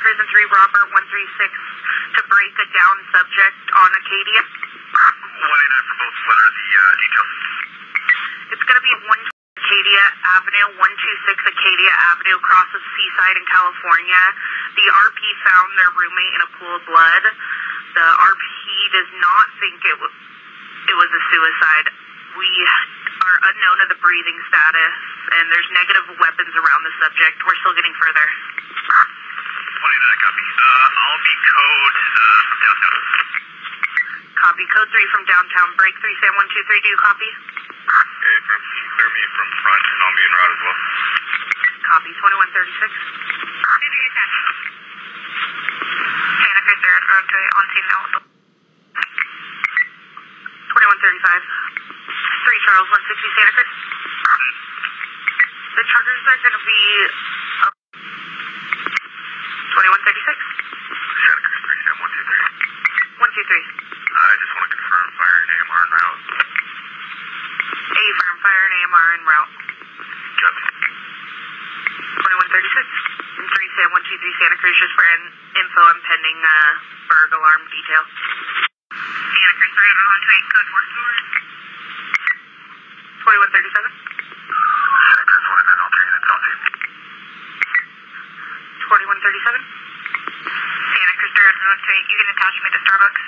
Prison 3, Robert 136, to break a down subject on Acadia. 189 for both. What are the details? It's going to be 1 Acadia Avenue, 126 Acadia Avenue, crosses Seaside in California. The RP found their roommate in a pool of blood. The RP does not think it was a suicide. We are unknown of the breathing status, and there's negative weapons around the subject. We're still getting further. 29, copy. I'll be code from downtown. Copy. Code 3 from downtown. Break 3, Sam 123. Do you copy? Okay, from clear me from front, and I'll be en route as well. Copy. 2136. Santa Cruz, they're on scene now. 2135. 3 Charles, 160 Santa Cruz. The charges are going to be 2136. Santa Cruz 3, Sam 123. 123. I just want to confirm fire and AMR en route. A firm, fire and AMR en route. Copy. 2136. And 3 Sam 123 Santa Cruz, just for info on pending burg alarm detail. Santa Cruz 3, 128, code 4. 2137. Santa Cruz 189, all 3 units on scene. 2137. Santa Cruz 3, 128, you can attach me to Starbucks.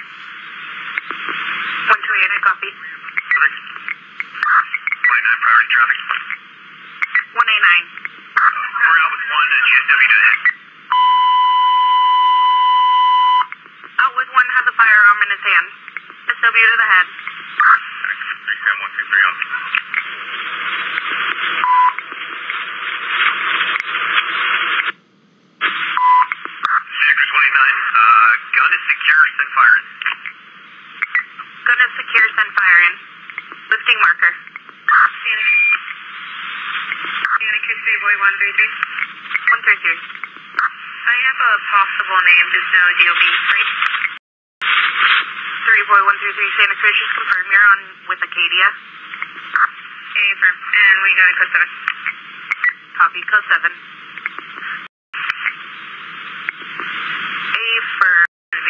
128, I copy. 29, priority traffic. 189. We're out with 1 GSW to the head. Out with 1 has a firearm in his hand. SW to the head. Santa Cruz 3, Sam 123 on scene. Santa Cruz 189, gun is secure, send fire in. Gun is secure, send fire in. Lifting marker. Santa Cruz 3, boy 133. 133. I have a possible name, just no DOB. 3 boy 133 Santa Cruz, just confirm you're on with Acadia. Affirm. And we got a code 7. Copy, code 7. Affirm.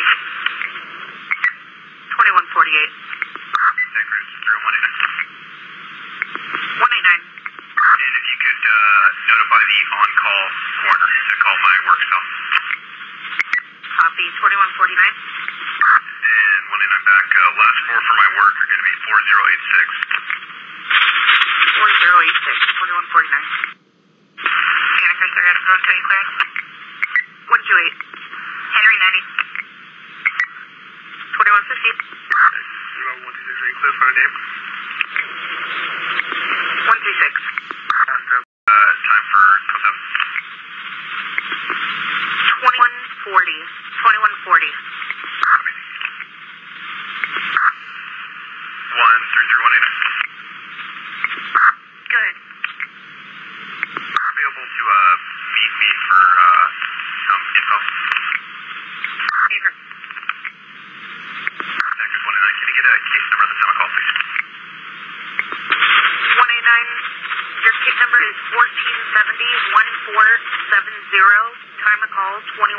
2148. Santa Cruz 3, 189. 189. And if you could notify the on-call coroner to call my work cell. Copy, 2149. And 189 back. Last 4 for my work are going to be 4086. 4086. 2149. Santa Cruz 3, 128 clear. 128. Henry 90. 2150. 126, are you clear for the name? 136. Time for code 7. 2140. 2140. 133, 189. Good. Available to meet me for some info. Affirm. Santa Cruz 189, can you get a case number at the time of call, please? 189. Your case number is 1470-1470. Time of call 2133.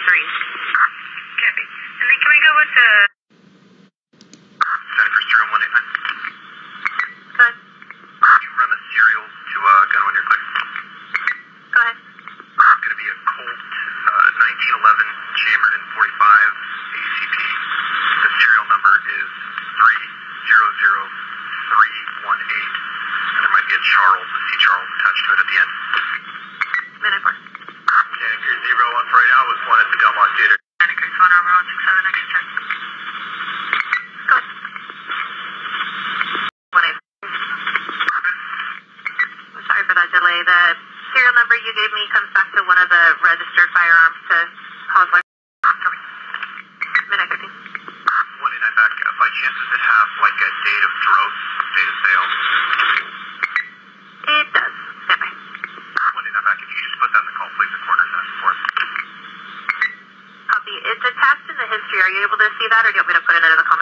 Copy. And then can we go with the... Santa Cruz 189. Good. Can you run the serial to gun when you're clear? Go ahead. It's going to be a Colt 1911 chambered in 45 ACP. The serial number is 300318. And there might be a Charles, a C. Charles attached to it at the end. Minute 4. Santa Cruz 0148 out with 1 at the Delmont Theater. Santa Cruz 1 over 167, extra check. Go ahead. 1-8. Sorry for that delay. The serial number you gave me comes back to one of the registered firearms to cause like... Minute 15. 189 back. By chance, does it have like a date of growth, date of sale? It does. Stand by. 189 back. If you could just put that in the call, please, the coroner's asking for it. Copy. It's attached in the history. Are you able to see that, or do you want me to put it into the